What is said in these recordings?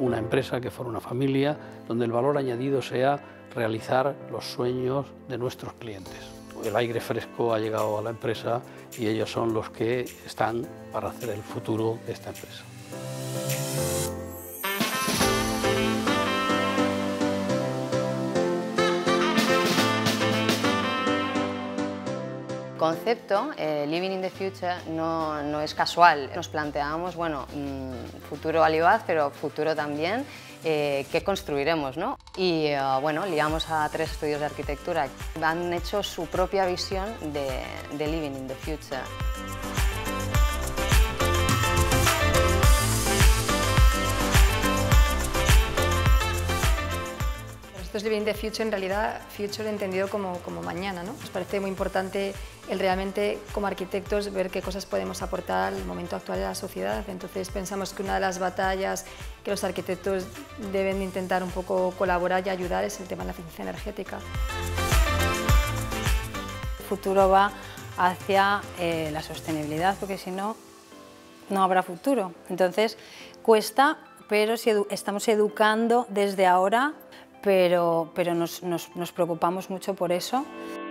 una empresa, que fuera una familia, donde el valor añadido sea realizar los sueños de nuestros clientes. El aire fresco ha llegado a la empresa y ellos son los que están para hacer el futuro de esta empresa. El concepto, Living in the Future, no es casual. Nos planteábamos, bueno, futuro Alibaz, pero futuro también, ¿qué construiremos, no? Y bueno, liamos a 3 estudios de arquitectura. Han hecho su propia visión de Living in the Future. Esto es Living the Future, en realidad Future entendido como mañana, ¿no? Nos parece muy importante el realmente como arquitectos ver qué cosas podemos aportar al momento actual de la sociedad. Entonces pensamos que una de las batallas que los arquitectos deben intentar un poco colaborar y ayudar es el tema de la eficiencia energética. El futuro va hacia la sostenibilidad, porque si no, no habrá futuro. Entonces cuesta, pero si estamos educando desde ahora, pero nos preocupamos mucho por eso.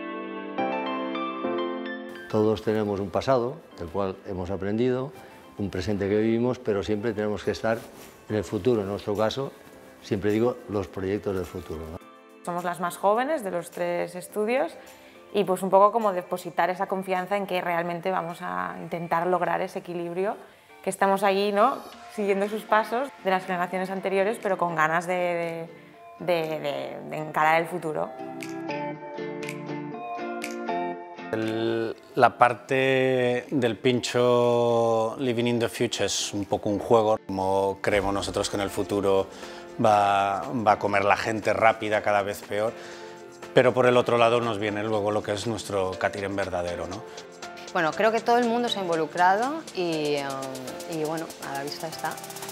Todos tenemos un pasado, del cual hemos aprendido, un presente que vivimos, pero siempre tenemos que estar en el futuro. En nuestro caso, siempre digo, los proyectos del futuro, ¿no? Somos las más jóvenes de los 3 estudios y pues un poco como depositar esa confianza en que realmente vamos a intentar lograr ese equilibrio, que estamos ahí, ¿no?, siguiendo sus pasos de las generaciones anteriores, pero con ganas de encarar el futuro. La parte del pincho Living in the Future es un poco un juego, como creemos nosotros que en el futuro va a comer la gente rápida, cada vez peor, pero por el otro lado nos viene luego lo que es nuestro catering verdadero, ¿no? Bueno, creo que todo el mundo se ha involucrado y bueno, a la vista está.